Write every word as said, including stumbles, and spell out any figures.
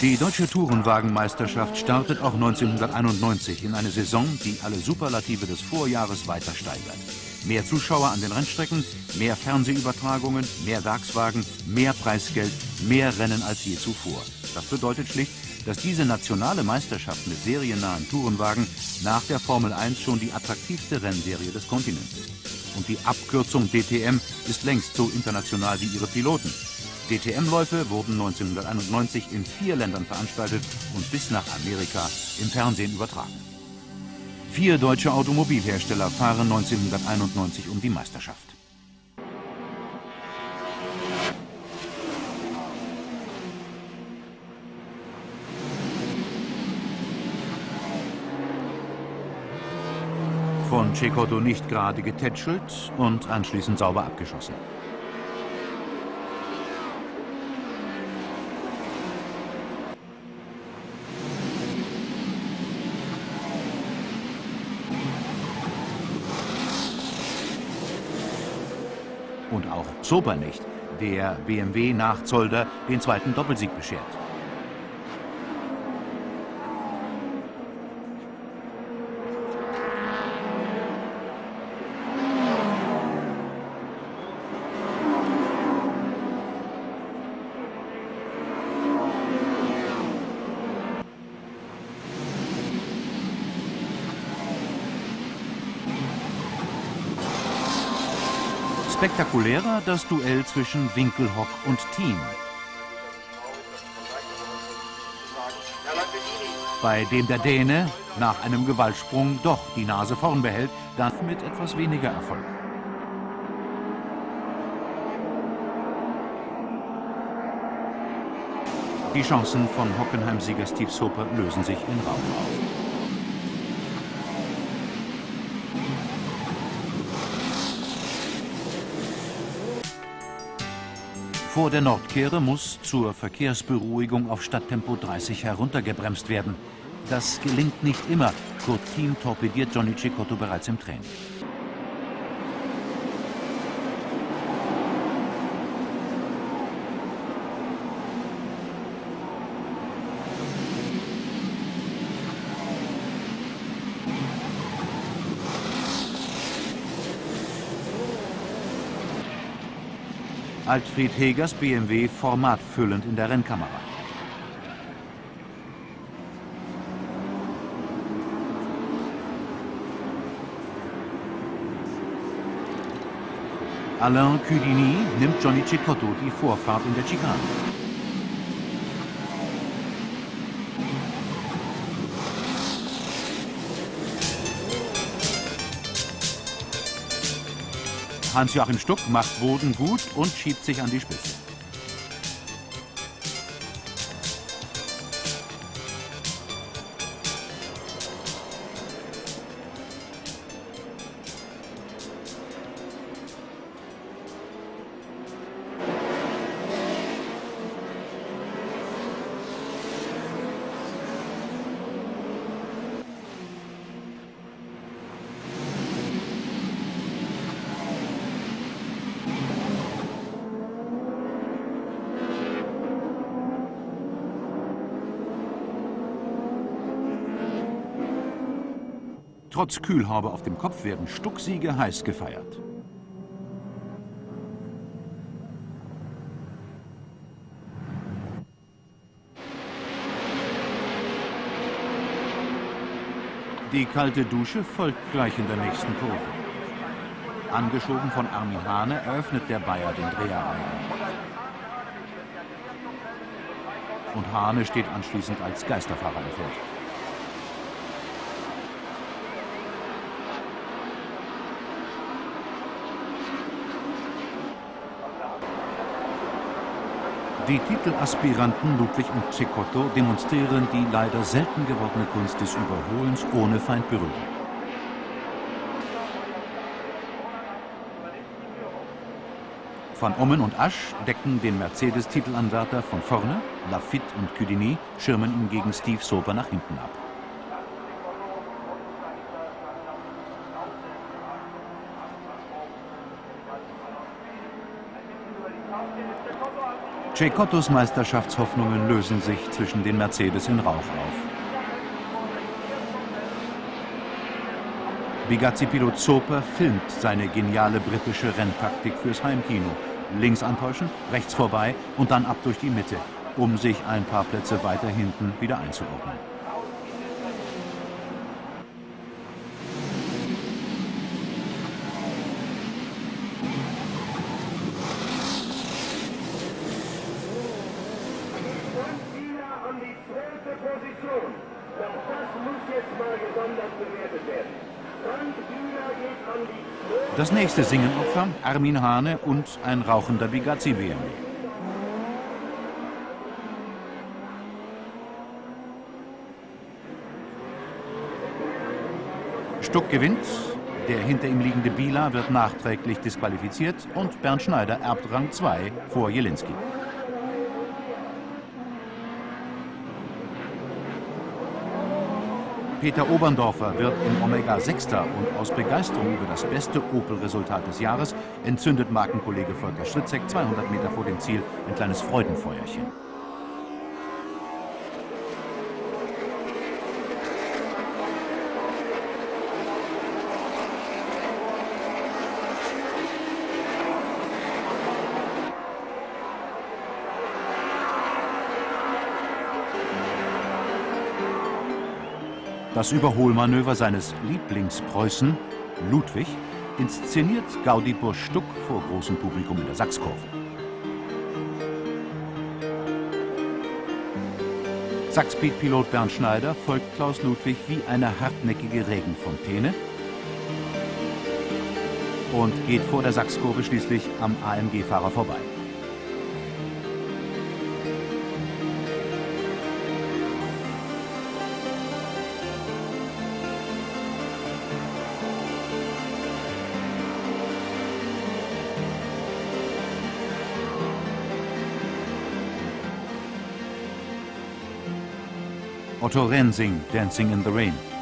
Die deutsche Tourenwagenmeisterschaft startet auch neunzehnhunderteinundneunzig in eine Saison, die alle Superlative des Vorjahres weiter steigert. Mehr Zuschauer an den Rennstrecken, mehr Fernsehübertragungen, mehr Werkswagen, mehr Preisgeld, mehr Rennen als je zuvor. Das bedeutet schlicht, dass diese nationale Meisterschaft mit seriennahen Tourenwagen nach der Formel eins schon die attraktivste Rennserie des Kontinents ist. Und die Abkürzung D T M ist längst so international wie ihre Piloten. D T M-Läufe wurden neunzehnhunderteinundneunzig in vier Ländern veranstaltet und bis nach Amerika im Fernsehen übertragen. Vier deutsche Automobilhersteller fahren neunzehnhunderteinundneunzig um die Meisterschaft. Von Cecotto nicht gerade getätschelt und anschließend sauber abgeschossen. Und auch Zoper nicht, der B M W nach Zolder den zweiten Doppelsieg beschert. Spektakulärer das Duell zwischen Winkelhock und Thiem, bei dem der Däne nach einem Gewaltsprung doch die Nase vorn behält, dann mit etwas weniger Erfolg. Die Chancen von Hockenheim-Sieger Steve Soper lösen sich in Rauch auf. Vor der Nordkehre muss zur Verkehrsberuhigung auf Stadttempo dreißig heruntergebremst werden. Das gelingt nicht immer. Kurt Thiem torpediert Johnny Cecotto bereits im Training. Altfried Hegers B M W formatfüllend in der Rennkamera. Alain Cudini nimmt Johnny Cecotto die Vorfahrt in der Chicane. Hans-Joachim Stuck macht Boden gut und schiebt sich an die Spitze. Trotz Kühlhaube auf dem Kopf werden Stuck-Siege heiß gefeiert. Die kalte Dusche folgt gleich in der nächsten Kurve. Angeschoben von Armin Hahne eröffnet der Bayer den Dreherreigen. Und Hahne steht anschließend als Geisterfahrer im Feld. Die Titelaspiranten Ludwig und Cecotto demonstrieren die leider selten gewordene Kunst des Überholens ohne Feindberührung. Van Ommen und Asch decken den Mercedes-Titelanwärter von vorne, Lafitte und Cudini schirmen ihn gegen Steve Soper nach hinten ab. Cecottos Meisterschaftshoffnungen lösen sich zwischen den Mercedes in Rauch auf. Bugatti-Pilot Zoper filmt seine geniale britische Renntaktik fürs Heimkino. Links antäuschen, rechts vorbei und dann ab durch die Mitte, um sich ein paar Plätze weiter hinten wieder einzuordnen. Das nächste Singenopfer, Armin Hane und ein rauchender Bugatti B M W. Stuck gewinnt, der hinter ihm liegende Biela wird nachträglich disqualifiziert und Bernd Schneider erbt Rang zwei vor Jelinski. Peter Oberndorfer wird im Omega Sechster und aus Begeisterung über das beste Opel-Resultat des Jahres entzündet Markenkollege Volker Schritzek zweihundert Meter vor dem Ziel ein kleines Freudenfeuerchen. Das Überholmanöver seines Lieblingspreußen, Ludwig, inszeniert Gaudibus Stuck vor großem Publikum in der Sachskurve. Sachspeed-Pilot Bernd Schneider folgt Klaus Ludwig wie eine hartnäckige Regenfontäne und geht vor der Sachskurve schließlich am A M G-Fahrer vorbei. Otto Rensing, Dancing in the Rain.